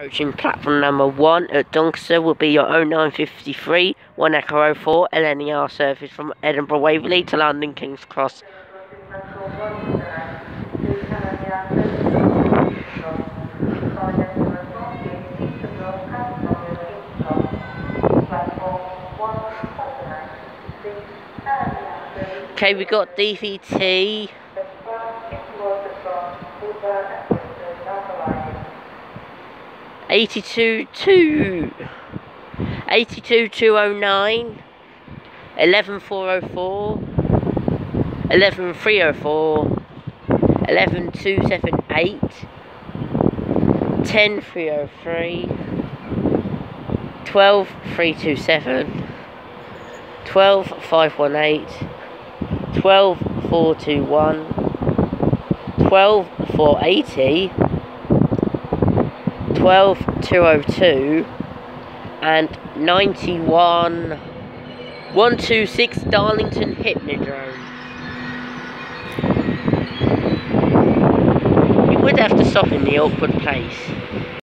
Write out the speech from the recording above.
Approaching platform number 1 at Doncaster will be your 0953 1 Echo 04 LNER service from Edinburgh Waverley to London King's Cross. Okay, we got DVT. Eighty-two 209, 11-404, 11-304, 11-278, 10-303, 12-327, 12-518, 12-421, 12-480, 12-202 and 91-126 Darlington Hipnedrone. You would have to stop in the awkward place.